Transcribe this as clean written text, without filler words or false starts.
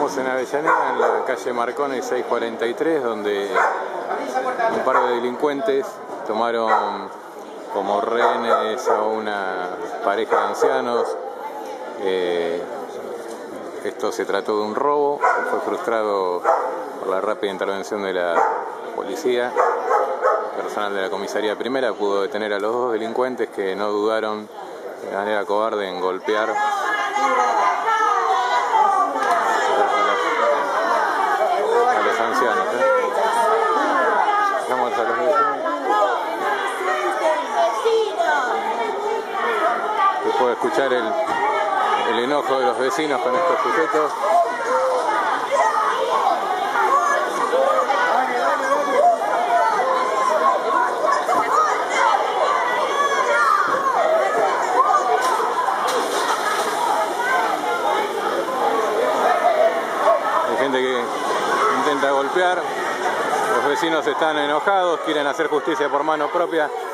Estamos en Avellaneda, en la calle Marconi 643, donde un par de delincuentes tomaron como rehenes a una pareja de ancianos. Esto se trató de un robo, fue frustrado por la rápida intervención de la policía. El personal de la comisaría primera pudo detener a los dos delincuentes que no dudaron de manera cobarde en golpear a los ancianos. Vamos a los vecinos. Se puede escuchar el enojo de los vecinos con estos sujetos. Hay gente que intenta golpear. Los vecinos están enojados, quieren hacer justicia por mano propia.